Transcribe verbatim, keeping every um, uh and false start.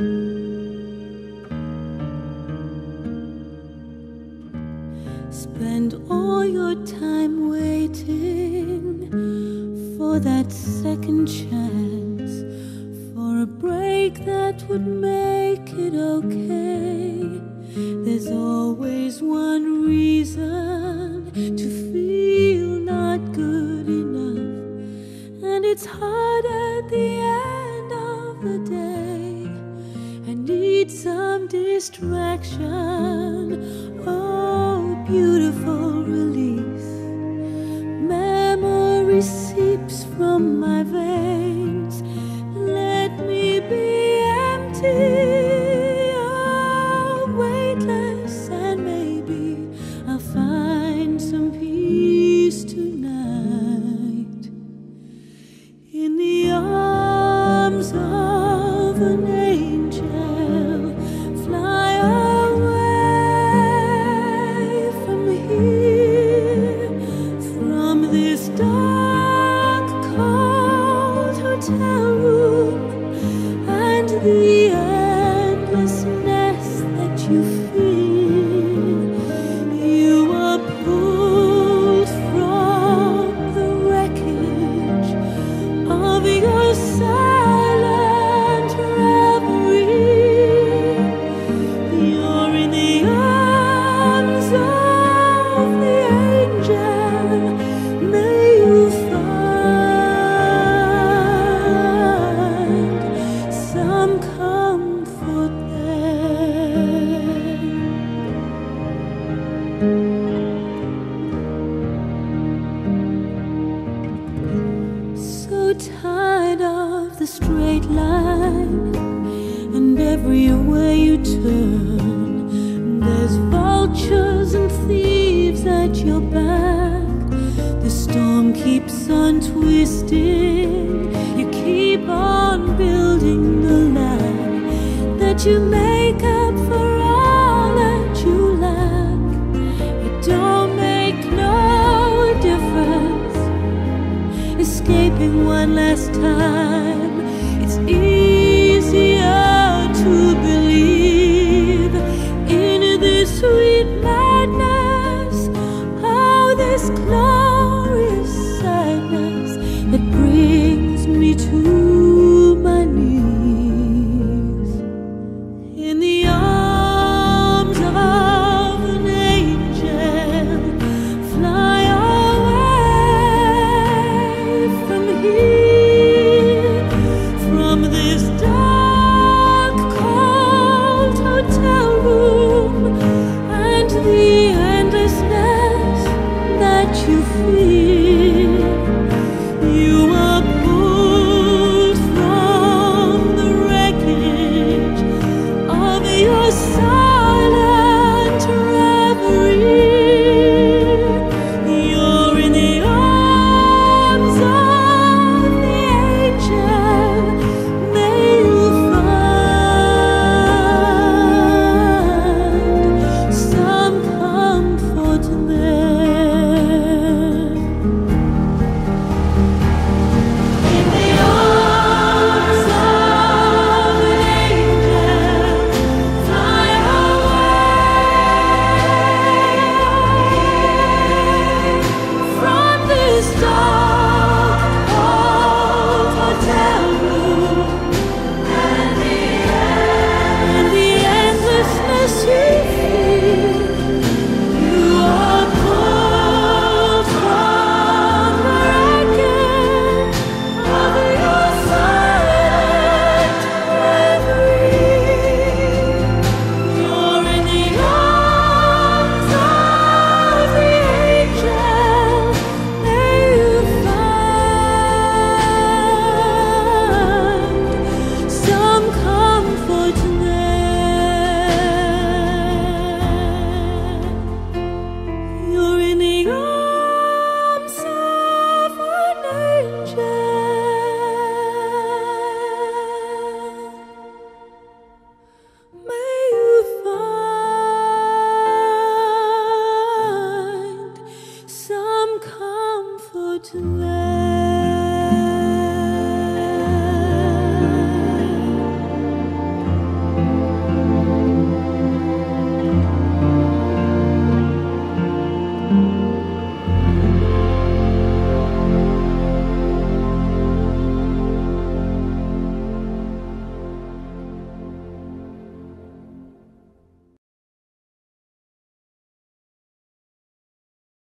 Spend all your time waiting for that second chance, for a break that would make it okay. There's always one reason to feel not good enough, and it's hard at the end of the day. I need some distraction, oh, beautiful release. Memory seeps from my veins. Let me be empty, oh, weightless, and maybe I'll find some peace tonight in the arms of an angel. Fly away from here, from this dark, cold hotel room, and the endlessness that you feel. You are pulled from the wreckage of your silent reverie. You're in the arms of the angel. May you find some comfort there. So tired of the straight line, and everywhere you turn, there's vultures and thieves at your back. The storm keeps on twisting. You keep on building the line that you make up for all that you lack. It don't make no difference escaping one last time. It's easier to believe in this sweet madness, oh, this glorious sadness that brings me to my knees. In the arms of an angel, fly away from here, from this dark, cold hotel room, and the endlessness that you feel. You are pulled from the wreckage of your silent reverie. You're in the arms of the angel. May you find some comfort there. In the arms of an angel, fly away from this dark, cold hotel room, and the and the endlessness you feel. You are pulled from the wreckage of your silent reverie. You're in the arms of the angel. May you find some comfort there. You're in the arms of an angel. May you find some comfort there.